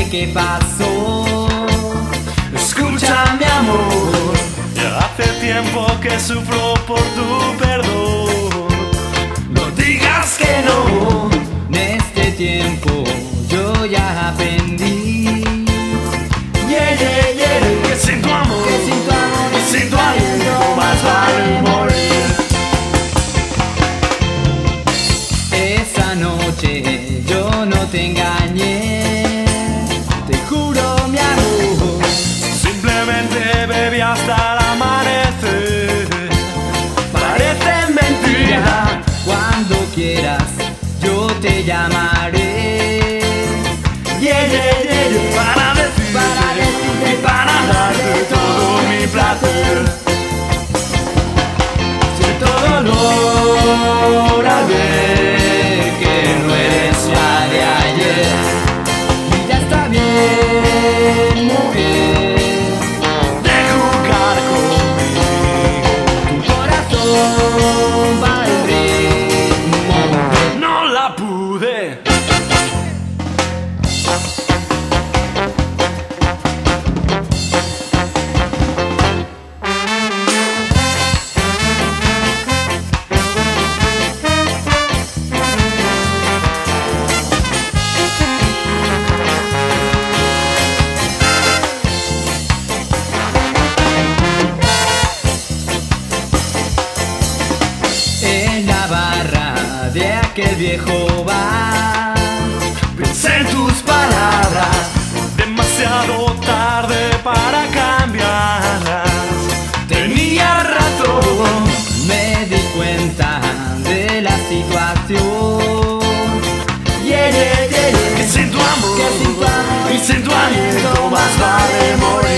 qué pasó. Escucha, mi amor, Ya hace tiempo que sufro por tu perdón. no digas que no. En este tiempo yo ya aprendí. Yeah, yeah, yeah. Que sin tu amor, Que sin tu amor y sin tu aliento más vale morir. Esa noche yo no te engañé, te juro, mi amor. Simplemente bebí hasta el amanecer. Parece mentira. Cuando quieras yo te llamaré. Yeah, yeah, yeah, yeah. Para decirte y para darte todo mi placer. Siento dolor al ver que no eres la de ayer. Y ya está bien, mujer, De jugar conmigo. tu corazón va al ritmo. No la pude. En la barra de aquel viejo bar Pensé en tus palabras, demasiado tarde para cambiarlas. Tenía razón. me di cuenta de la situación. Yeah, yeah, yeah, yeah. Que sin tu amor Que sin tu amor y sin tu aliento más vale morir.